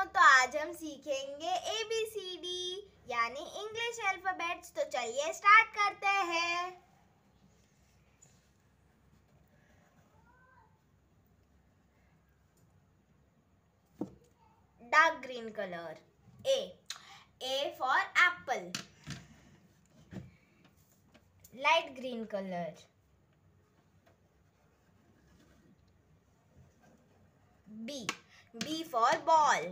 बच्चों, तो आज हम सीखेंगे ABCD यानी इंग्लिश अल्फाबेट्स। तो चलिए स्टार्ट करते हैं। Dark green colour A for apple. Light green color B for ball.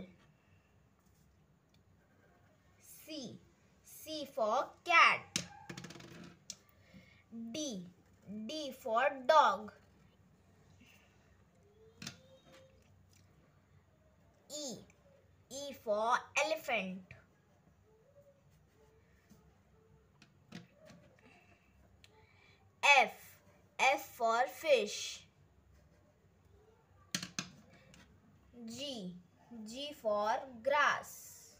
C for cat. D for dog. E for elephant. F for fish. G for grass.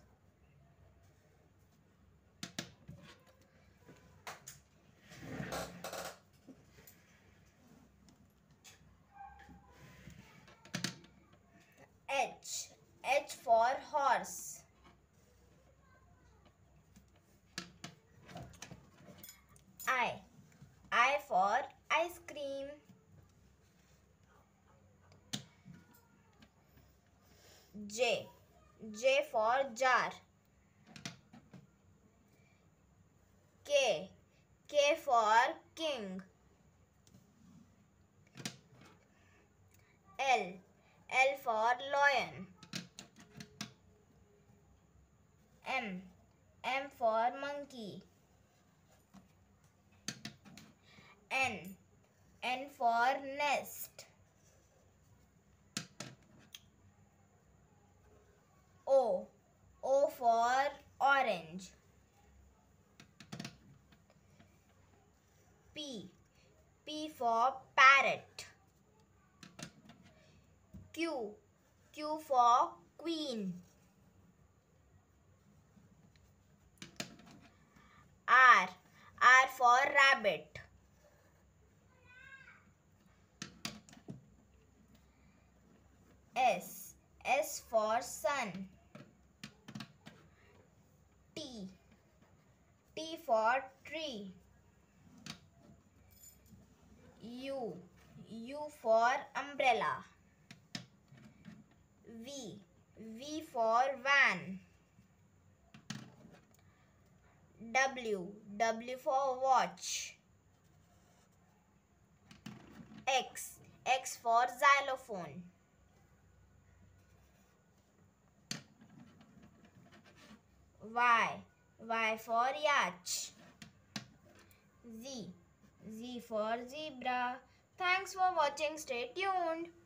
H for horse. I for ice cream. J for jar. K for king. L for lion. M for monkey. N for nest. O for orange. P for parrot. Q for queen. R for rabbit. S for sun. T for tree. U for umbrella. V for van. W for watch. X for xylophone. Y for yacht. Z for zebra. Thanks for watching. Stay tuned.